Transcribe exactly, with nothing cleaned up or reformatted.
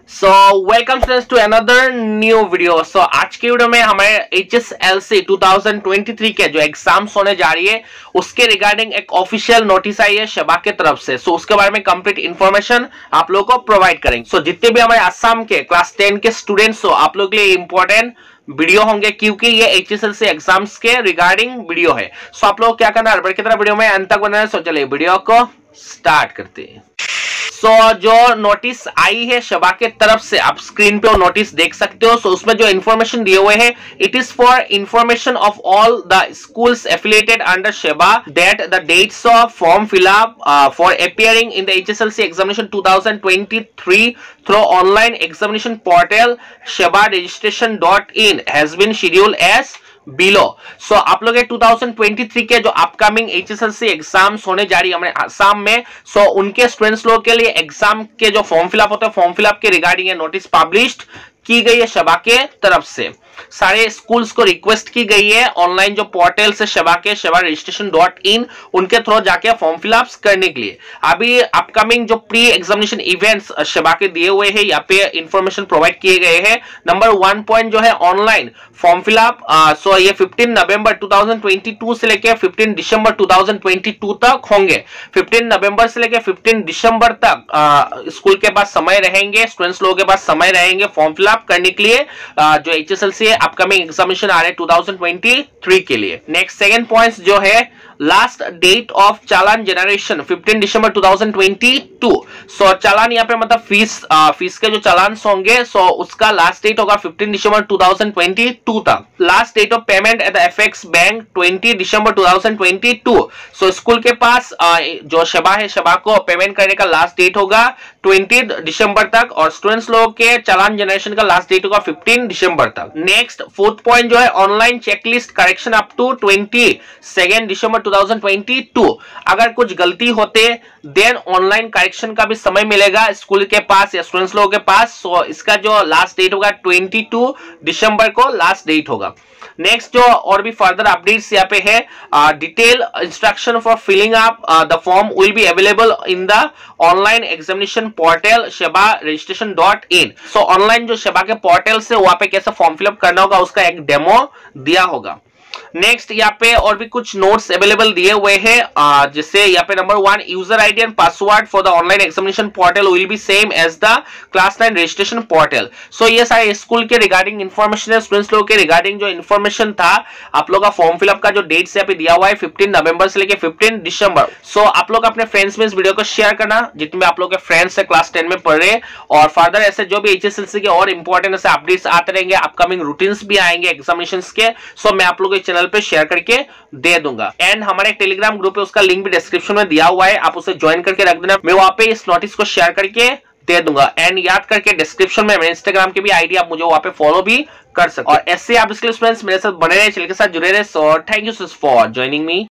So welcome friends to another new video. So आज की video में हमारे एच एस एल सी दो हज़ार तेईस के जो एग्जाम्स होने जा रही है उसके रिगार्डिंग एक ऑफिशियल नोटिस आई है शबा के तरफ से। सो so, उसके बारे में कंप्लीट इंफॉर्मेशन आप लोगों को प्रोवाइड करेंगे। सो so, जितने भी हमारे असम के क्लास टेन के स्टूडेंट्स हो आप लोग के लिए इंपॉर्टेंट वीडियो होंगे क्योंकि ये H S L C exams के रिगार्डिंग वीडियो है। सो so, आप लोग क्या करना है हर की तरह वीडियो में अंत तक बनाना। सो चलिए वीडियो को स्टार्ट करते हैं। सो so, जो नोटिस आई है शबा के तरफ से आप स्क्रीन पे वो नोटिस देख सकते हो। सो so, उसमें जो इन्फॉर्मेशन दिए हुए हैं, it is for information of all the schools affiliated under SEBA that the dates of form fill up for appearing in the H S L C examination दो हज़ार तेईस through online examination portal SEBA registration dot in has been scheduled as below. So आप लोग दो हज़ार तेईस के जो upcoming H S L C exams होने जा रही है हमारे आसाम में, सो so, उनके स्टूडेंट्स लोग के लिए एग्जाम के जो फॉर्म फिलअप होते हैं फॉर्म फिलअप के रिगार्डिंग नोटिस पब्लिश्ड की गई है शबा के तरफ से। सारे स्कूल्स को रिक्वेस्ट की गई है ऑनलाइन जो पोर्टल से शबा के शबा रजिस्ट्रेशन डॉट इन उनके थ्रू जाके फॉर्म फिलअप्स करने के लिए। अभी अपकमिंग जो प्री एग्जामिनेशन इवेंट्स शबा के दिए हुए हैं यहाँ पे इंफॉर्मेशन प्रोवाइड किए गए हैं। नंबर वन पॉइंट जो है ऑनलाइन फॉर्म फिलअप, सो ये पंद्रह नवंबर दो हज़ार बाईस से लेकर पंद्रह दिसंबर दो हज़ार बाईस तक होंगे। पंद्रह नवंबर से लेकर पंद्रह दिसंबर तक स्कूल के पास समय रहेंगे, स्टूडेंट्स लोगों के पास समय रहेंगे फॉर्म फिलअप करने के लिए आ, जो H S L C upcoming examination आ रहे दो हज़ार तेईस के लिए। नेक्स्ट सेकंड पॉइंट जो है last date of challan generation पंद्रह दिसंबर दो हज़ार बाईस। सो so, चालान यहाँ पे मतलब फीस आ, फीस के जो चालान होंगे सो so, उसका लास्ट डेट होगा पंद्रह दिसंबर दो हज़ार बाईस तक। Last date of payment at the FX bank बीस दिसंबर दो हज़ार बाईस। सो so, स्कूल के पास आ, जो शबा है शबा को पेमेंट करने का लास्ट डेट होगा बीस दिसंबर तक और स्टूडेंट्स लोग के चालान जनरेशन का लास्ट डेट होगा पंद्रह दिसंबर तक। नेक्स्ट फोर्थ पॉइंट जो है online checklist correction up to बाईस दिसंबर दो हज़ार बाईस। अगर कुछ गलती होते देन ऑनलाइन करेक्शन का भी समय मिलेगा स्कूल के पास या स्टूडेंट्स लोगों के पास। सो इसका जो लास्ट डेट होगा बाईस दिसंबर को लास्ट डेट होगा। नेक्स्ट जो और भी फर्दर अपडेट्स यहाँ पे है, detail instruction for filling up the form will be available in the online examination portal SEBA registration dot in. So online जो शबा के पोर्टल से वहां पे कैसे फॉर्म फिलअप करना होगा उसका एक डेमो दिया होगा। नेक्स्ट यहाँ पे और भी कुछ नोट्स अवेलेबल दिए हुए हैं, जिससे यहाँ पे number one user ID and password for the online examination portal will be same as the class nine registration portal. So ये सारे स्कूल के रिगार्डिंग इन्फॉर्मेशन है, स्टूडेंट्स लोग के रिगार्डिंग जो इन्फॉर्मेशन था आप लोग का फॉर्म फिलअप का जो डेट्स यहाँ पे दिया हुआ है पंद्रह नवंबर से लेकर पंद्रह दिसंबर। सो आप लोग अपने फ्रेंड्स में इस वीडियो को शेयर करना जितने आप लोग के फ्रेंड्स है क्लास टेन में पढ़ रहे, और फर्दर ऐसे जो भी एच एस एल सी के और इंपॉर्टेंट ऐसे अपडेट्स आते रहेंगे, अपकमिंग रूटीन्स भी आएंगे एग्जामिनेशन के। सो मैं आप लोगों के चैनल पे शेयर करके दे दूंगा। एंड हमारे टेलीग्राम ग्रुप है उसका लिंक भी डिस्क्रिप्शन में दिया हुआ है, आप उसे ज्वाइन करके रख देना। मैं वहां पे इस नोटिस को शेयर करके दे दूंगा। एंड याद करके डिस्क्रिप्शन में मेरे इंस्टाग्राम की भी आईडी आप मुझे वहां पे फॉलो भी कर सकते हो। और ऐसे आप इसके फ्रेंड्स मेरे साथ बने रहे, चैनल के साथ जुड़े रहे। So thank you for joining me.